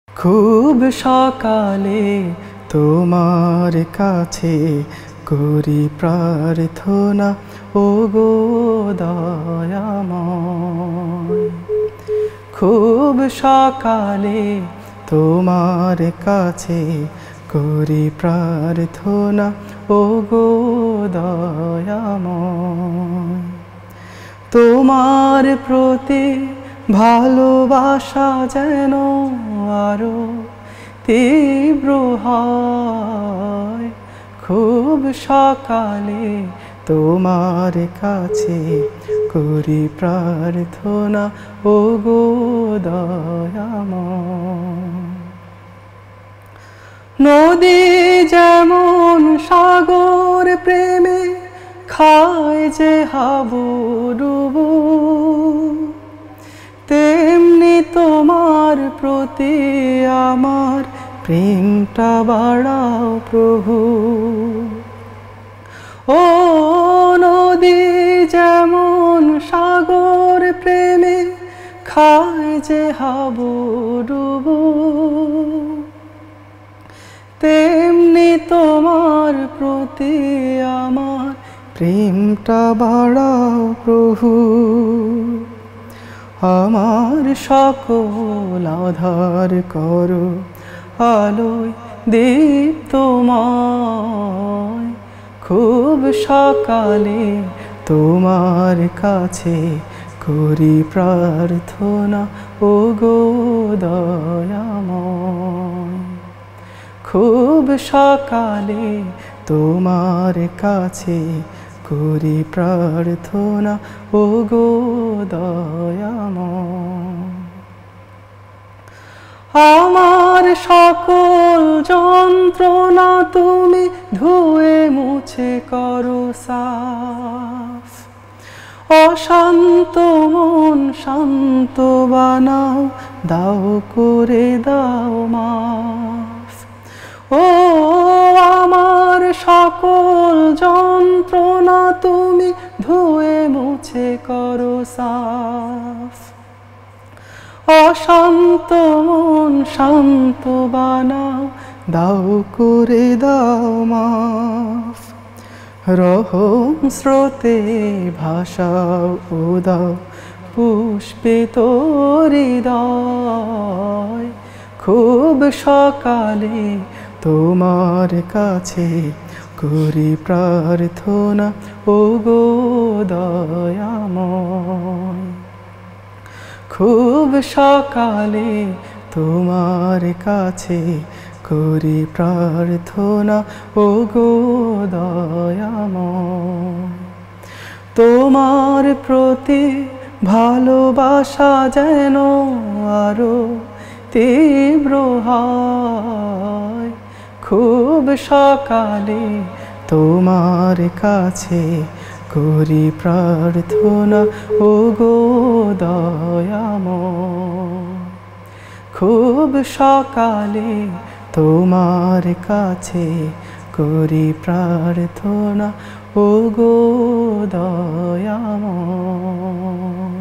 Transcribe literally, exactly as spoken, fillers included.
খুব সকালে তোমার কাছে করি প্রার্থনা, ওগো দয়াময়। খুব সকালে তোমার কাছে করি প্রার্থনা, ওগো দয়াময়। তোমার প্রতি ভালোবাসা যেন আরো তীব্র হয়। খুব সকালে তোমার কাছে করি প্রার্থনা, ওগো দয়াময়। নদী যেমন সাগর প্রেমে খায় যে হাবুডুবু, তেমনি তোমার প্রতি আমার প্রেমটা বাড়াও প্রভু। ও নদী যেমন সাগর প্রেমে খায় যে হাবুডুবু, তেমনি তোমার প্রতি আমার প্রেমটা বাড়াও প্রভু। আমার সকল আধার করো আলোয় দীপ্তময়। খুব সকালে তোমার কাছে করি প্রার্থনা, ওগো দয়াময়। খুব সকালে তোমার কাছে করি প্রার্থনা, ওগো দয়াময়। আমার সকল যন্ত্রণা তুমি ধুয়ে মুছে করো সাফ। অশান্ত মন শান্ত বানাও, দাও করে দাও মাফ। ও আমার সকল যন্ত্রণা তুমি ধুয়ে মুছে করো সাফ। অশান্ত মন শান্ত বানাও, দাও করে দাও মাফ। রহম স্রোতে ভাষাও ও দাও পুষ্পিত হৃদয়। খুব সকালে তোমার কাছে করি প্রার্থনা, ওগো দয়াময়। খুব সকালে তোমার কাছে করি প্রার্থনা, ওগো দয়াময়। তোমার প্রতি ভালোবাসা যেন আরো তীব্র হয়। খুব সকালে তোমার কাছে করি প্রার্থনা, ওগো দয়াময়। খুব সকালে তোমার কাছে করি প্রার্থনা, ওগো দয়াময়।